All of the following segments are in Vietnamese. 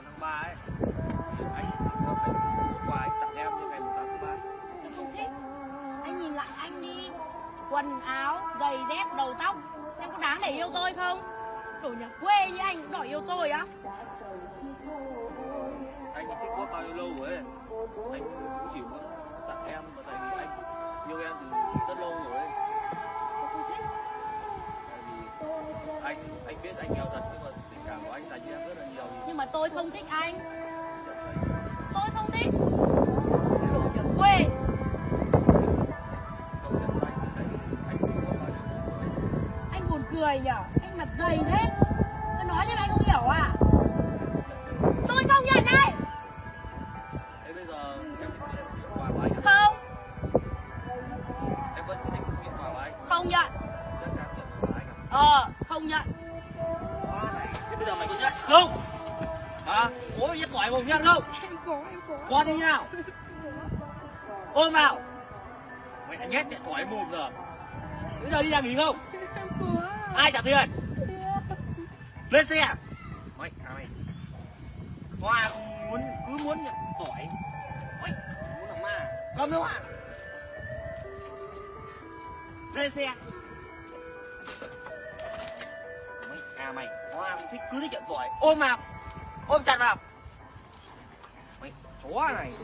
1/8/3 ấy. Anh có cái quà anh tặng em như ngày 1/8/3. Tôi không thích. Anh nhìn lại anh đi. Quần áo, giày dép, đầu tóc, xem có đáng để yêu tôi không? Đồ nhà quê như anh cũng đòi yêu tôi á? Anh thích có bao nhiêu lâu rồi ấy. Anh cũng chỉ muốn tặng em mà tại vì anh yêu em từ rất lâu rồi ấy. Tôi không thích. Tại vì anh biết anh yêu thật nhưng mà tình cảm của anh dành cho em rất là nhiều. Nhưng mà tôi không thích anh. Tôi không thích. Đồ nhà quê. Anh buồn cười nhở? Anh mặt dày thế. Tôi nói nhưng anh không hiểu à? Tôi không nhận đây. Thế bây giờ em nhận quà của anh. Không. Em vẫn quyết định nhận quà của anh. Không nhận. Chắc chắn nhận quà của anh. Không nhận. Thế bây giờ mày có nhận không? Hả? Có nhận quà mồm nhận không? Anh có. Có thế nào? Ôm vào. Mày đã nhét điện thoại mồm rồi. Bây giờ đi làm gì không? Ai trả tiền? Lên xe. Mày Hoa cứ muốn nhận tỏi. Mày muốn làm ma. Cầm đâu ạ? Lên xe. Mày Hoa cứ thích nhận tỏi. Ôm vào. Ôm chặt vào. Mày chó này.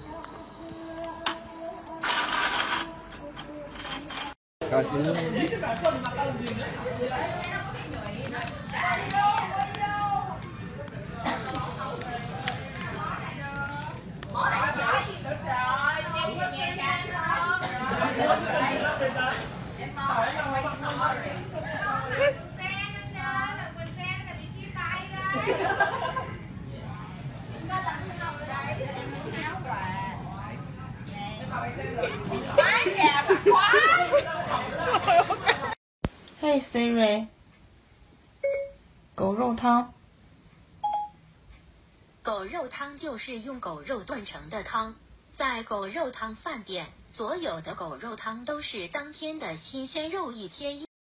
Hey Siri， 狗肉汤。 狗肉汤就是用狗肉炖成的汤，在狗肉汤饭店，所有的狗肉汤都是当天的新鲜肉，一天一。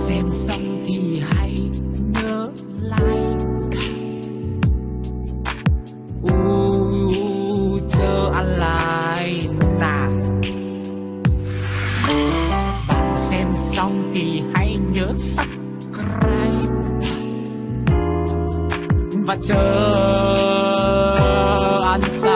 xem xong thì hãy nhớ like. Chờ ăn lại nào. Bạn xem xong thì hãy nhớ subscribe và chờ ăn